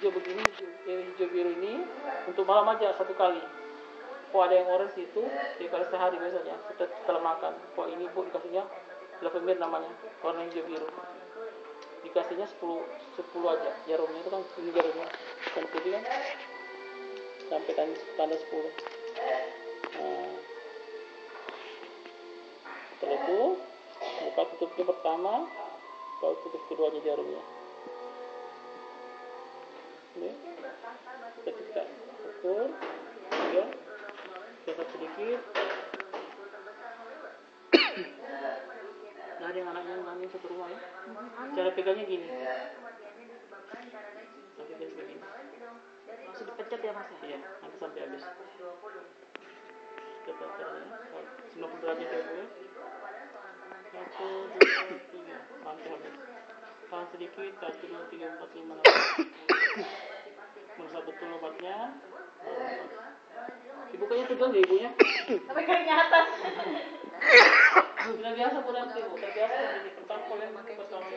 hijau begini, hijau biru ini untuk malam aja satu kali. Ada yang orange itu dikali sehari biasanya setelah makan. Ini Bu dikasihnya Lavemir namanya, warna hijau biru. Dikasihnya 10 aja jarumnya, itu kan ini jarumnya kan putih kan sampai tanda 10. Setelah itu buka tutupnya pertama, baru tutup keduanya jarumnya. Ini kita ukur ya, geser sedikit. Nah, ada yang anaknya ngambil satu rumah ya. Cara pegangnya gini. Sampai habis begini. Langsung dipencet ya Mas? Iya, nanti sampai habis. Kita caranya 90 derajat ya Bu. 1, 2, 3, sampai habis. Tahan sedikit, 1, 2, 3, 4, 5, 6. Merusak betul obatnya. Dibukanya tegang ya ibunya. Sampai keringnya atas. Sudah biasa Bu nanti Bu, terbiasa di pertama kalian pakai pertama